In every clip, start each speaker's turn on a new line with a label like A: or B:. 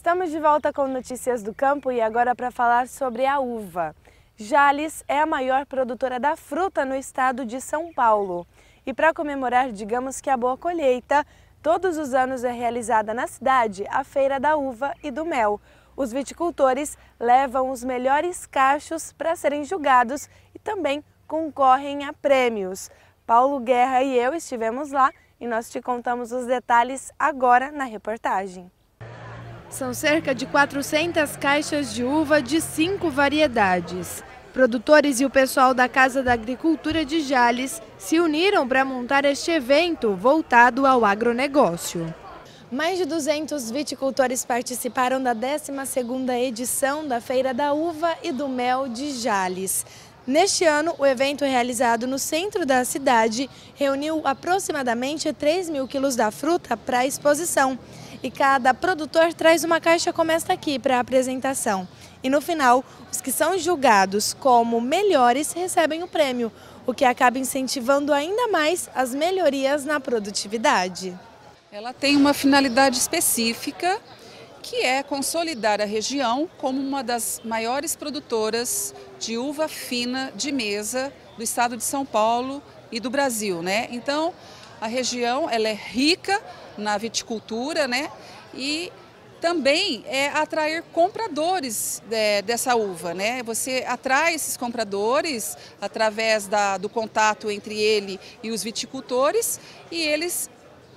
A: Estamos de volta com notícias do campo e agora para falar sobre a uva. Jales é a maior produtora da fruta no estado de São Paulo. E para comemorar, digamos que a boa colheita, todos os anos é realizada na cidade a Feira da Uva e do Mel. Os viticultores levam os melhores cachos para serem julgados e também concorrem a prêmios. Paulo Guerra e eu estivemos lá e nós te contamos os detalhes agora na reportagem. São cerca de 400 caixas de uva de 5 variedades. Produtores e o pessoal da Casa da Agricultura de Jales se uniram para montar este evento voltado ao agronegócio. Mais de 200 viticultores participaram da 12ª edição da Feira da Uva e do Mel de Jales. Neste ano, o evento realizado no centro da cidade reuniu aproximadamente 3.000 quilos da fruta para a exposição. E cada produtor traz uma caixa como esta aqui para a apresentação. E no final, os que são julgados como melhores recebem o prêmio, o que acaba incentivando ainda mais as melhorias na produtividade.
B: Ela tem uma finalidade específica, que é consolidar a região como uma das maiores produtoras de uva fina de mesa do estado de São Paulo e do Brasil, né? Então, a região ela é rica na viticultura, né? E também é atrair compradores dessa uva, né? Você atrai esses compradores através do contato entre ele e os viticultores e eles,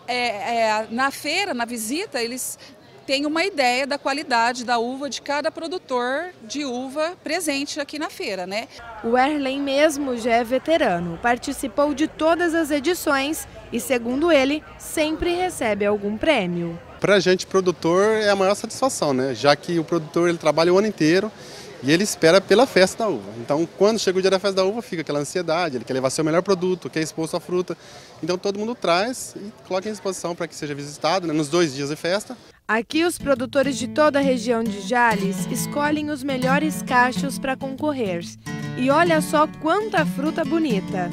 B: na feira, na visita, eles têm uma ideia da qualidade da uva de cada produtor de uva presente aqui na feira, né?
A: O Erlen mesmo já é veterano, participou de todas as edições e, segundo ele, sempre recebe algum prêmio.
C: Para a gente, produtor, é a maior satisfação, né? Já que o produtor ele trabalha o ano inteiro e ele espera pela festa da uva. Então, quando chega o dia da festa da uva, fica aquela ansiedade, ele quer levar seu melhor produto, quer exposto à fruta. Então, todo mundo traz e coloca em exposição para que seja visitado, né, nos 2 dias de festa.
A: Aqui, os produtores de toda a região de Jales escolhem os melhores cachos para concorrer. E olha só quanta fruta bonita!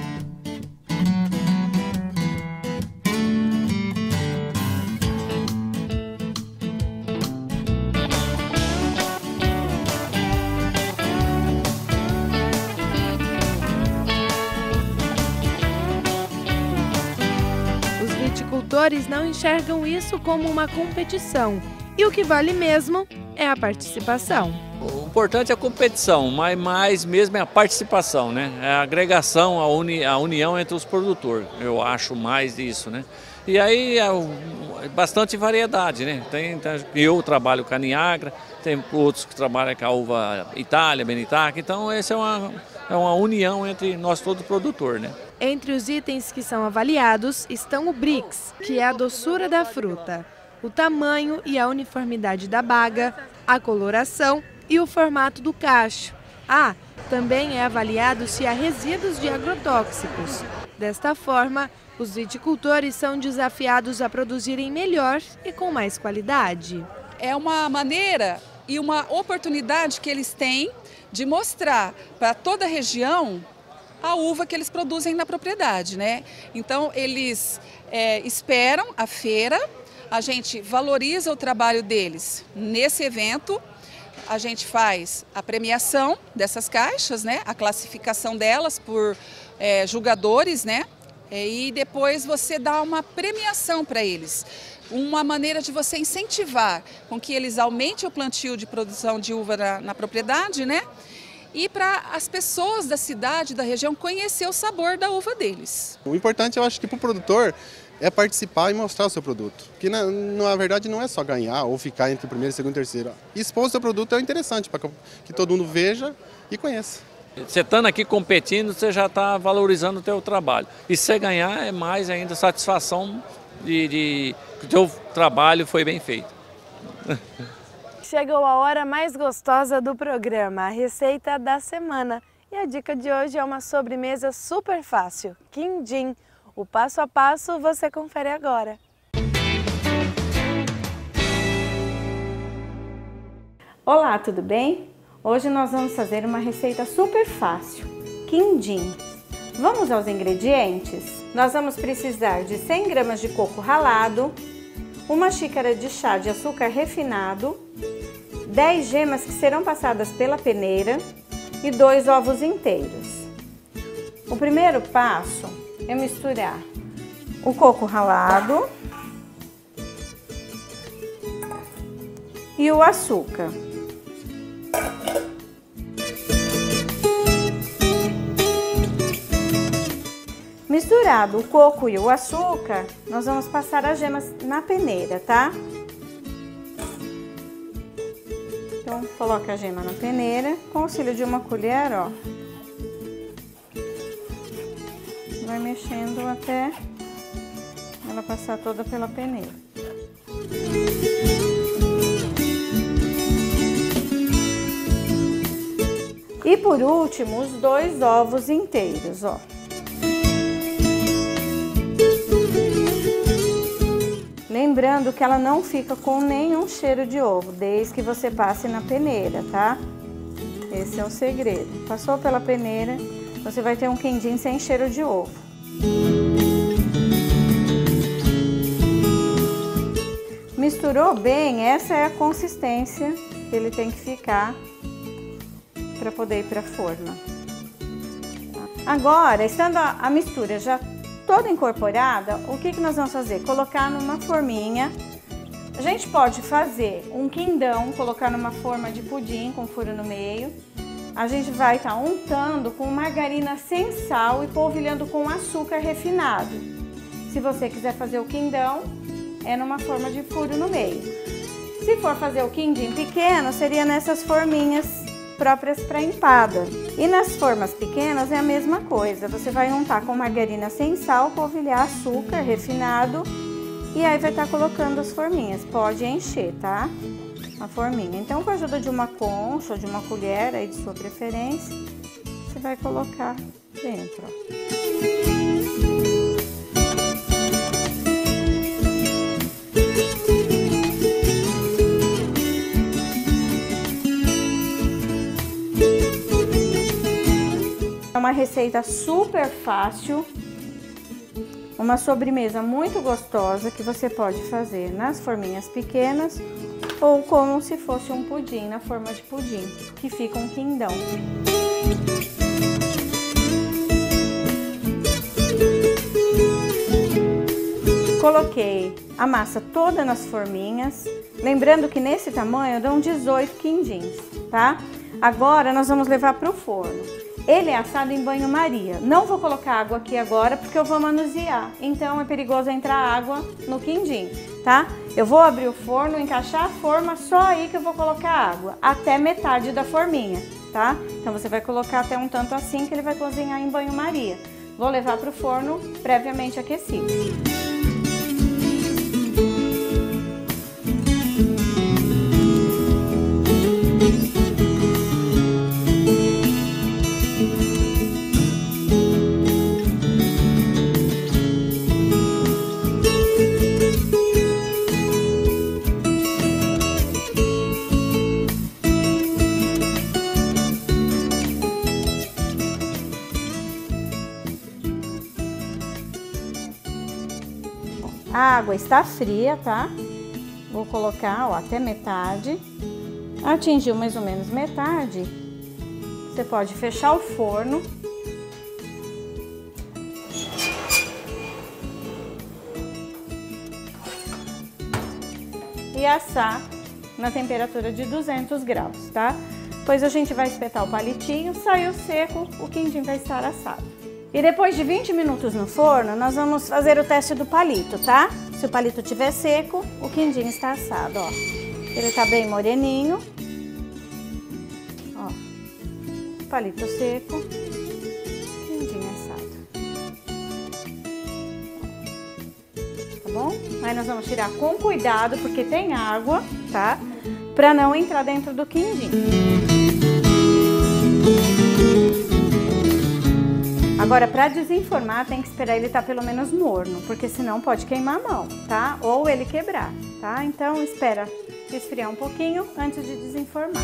A: Os viticultores não enxergam isso como uma competição. E o que vale mesmo é a participação.
D: O importante é a competição, mas mais mesmo é a participação, né? É a agregação, a união entre os produtores. Eu acho mais isso, né? E aí é bastante variedade, né? Eu trabalho com a Niagara, tem outros que trabalham com a uva Itália, Benitac. Então essa é uma união entre nós todos produtores, né?
A: Entre os itens que são avaliados estão o Brix, que é a doçura da fruta, o tamanho e a uniformidade da baga, a coloração e o formato do cacho. Também é avaliado se há resíduos de agrotóxicos. Desta forma, os viticultores são desafiados a produzirem melhor e com mais qualidade.
B: É uma maneira e uma oportunidade que eles têm de mostrar para toda a região a uva que eles produzem na propriedade, né? Então, eles esperam a feira, a gente valoriza o trabalho deles nesse evento, a gente faz a premiação dessas caixas, né? A classificação delas por julgadores, né? E depois você dá uma premiação para eles. Uma maneira de você incentivar com que eles aumentem o plantio de produção de uva na propriedade, né? E para as pessoas da cidade, da região, conhecer o sabor da uva deles.
C: O importante, eu acho que para o produtor, é participar e mostrar o seu produto. Que na verdade não é só ganhar ou ficar entre o primeiro, segundo e terceiro. Expor o seu produto é interessante para que todo mundo veja e conheça.
D: Você estando aqui competindo, você já está valorizando o teu trabalho. E se você ganhar, é mais ainda satisfação de que o teu trabalho foi bem feito.
A: Chegou a hora mais gostosa do programa, a receita da semana. E a dica de hoje é uma sobremesa super fácil, quindim. O passo a passo você confere agora.
E: Olá, tudo bem? Hoje nós vamos fazer uma receita super fácil, quindim. Vamos aos ingredientes? Nós vamos precisar de 100 gramas de coco ralado, 1 xícara de chá de açúcar refinado, 10 gemas que serão passadas pela peneira e 2 ovos inteiros. O primeiro passo é misturar o coco ralado e o açúcar. Misturado o coco e o açúcar, nós vamos passar as gemas na peneira, tá? Então, coloca a gema na peneira com o auxílio de uma colher, ó. Vai mexendo até ela passar toda pela peneira. E por último, os 2 ovos inteiros, ó. Lembrando que ela não fica com nenhum cheiro de ovo, desde que você passe na peneira, tá? Esse é o segredo. Passou pela peneira, você vai ter um quindim sem cheiro de ovo. Misturou bem, essa é a consistência que ele tem que ficar para poder ir para forno. Agora, estando a mistura já toda incorporada, o que nós vamos fazer? Colocar numa forminha. A gente pode fazer um quindão, colocar numa forma de pudim com furo no meio. A gente vai estar untando com margarina sem sal e polvilhando com açúcar refinado. Se você quiser fazer o quindão, é numa forma de furo no meio. Se for fazer o quindim pequeno, seria nessas forminhas próprias para empada. E nas formas pequenas é a mesma coisa. Você vai untar com margarina sem sal, polvilhar açúcar refinado e aí vai estar colocando as forminhas. Pode encher, tá? A forminha. Então, com a ajuda de uma concha ou de uma colher aí de sua preferência, você vai colocar dentro, ó. É uma receita super fácil, uma sobremesa muito gostosa que você pode fazer nas forminhas pequenas ou como se fosse um pudim, na forma de pudim, que fica um quindão. Coloquei a massa toda nas forminhas, lembrando que nesse tamanho dão 18 quindins, tá? Agora nós vamos levar para o forno. Ele é assado em banho-maria. Não vou colocar água aqui agora porque eu vou manusear. Então é perigoso entrar água no quindim, tá? Eu vou abrir o forno, encaixar a forma, só aí que eu vou colocar água. Até metade da forminha, tá? Então você vai colocar até um tanto assim que ele vai cozinhar em banho-maria. Vou levar para o forno previamente aquecido. A água está fria, tá? Vou colocar, ó, até metade. Atingiu mais ou menos metade. Você pode fechar o forno. E assar na temperatura de 200 graus, tá? Depois a gente vai espetar o palitinho, saiu seco, o quindim vai estar assado. E depois de 20 minutos no forno, nós vamos fazer o teste do palito, tá? Se o palito estiver seco, o quindim está assado, ó. Ele tá bem moreninho. Ó, palito seco, quindim assado. Tá bom? Aí nós vamos tirar com cuidado, porque tem água, tá? Pra não entrar dentro do quindim. Agora, para desenformar, tem que esperar ele estar pelo menos morno, porque senão pode queimar a mão, tá? Ou ele quebrar, tá? Então, espera esfriar um pouquinho antes de desenformar.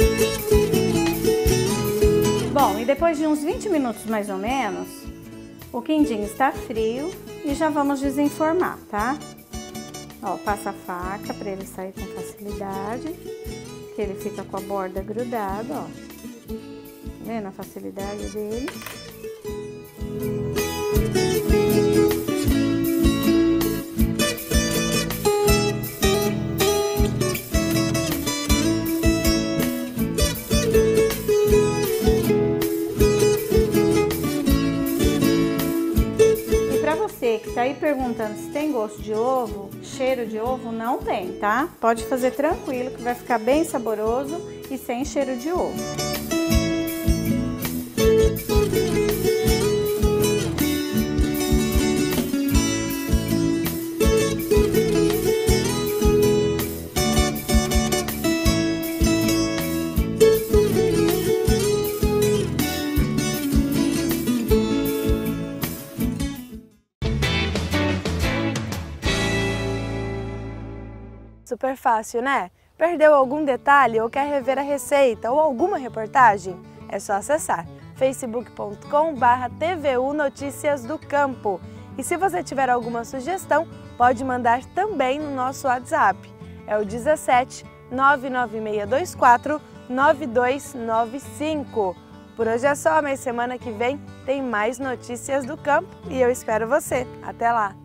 E: Bom, e depois de uns 20 minutos mais ou menos, O quindim está frio e já vamos desenformar, tá? Ó, passa a faca para ele sair com facilidade, que ele fica com a borda grudada, ó. Tá vendo a facilidade dele? Que tá aí perguntando se tem gosto de ovo, cheiro de ovo, não tem, tá? Pode fazer tranquilo que vai ficar bem saboroso e sem cheiro de ovo.
A: Super fácil, né? Perdeu algum detalhe ou quer rever a receita ou alguma reportagem? É só acessar facebook.com/TVU Notícias do Campo. E se você tiver alguma sugestão, pode mandar também no nosso WhatsApp. É o 17 99624 9295. Por hoje é só, mas semana que vem tem mais Notícias do Campo e eu espero você. Até lá!